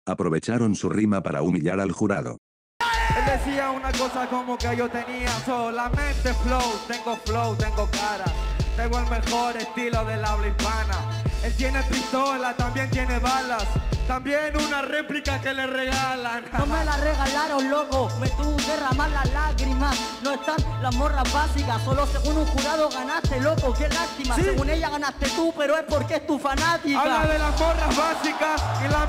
Aprovecharon su rima para humillar al jurado. Él decía una cosa como que yo tenía solamente flow, tengo cara. Tengo el mejor estilo del habla hispana. Él tiene pistola, también tiene balas. También una réplica que le regalan. No me la regalaron, loco. Me tuvo que derramar las lágrimas. No están las morras básicas. Solo según un jurado ganaste, loco. Qué lástima. ¿Sí? Según ella ganaste tú, pero es porque es tu fanática. Habla de las morras básicas y la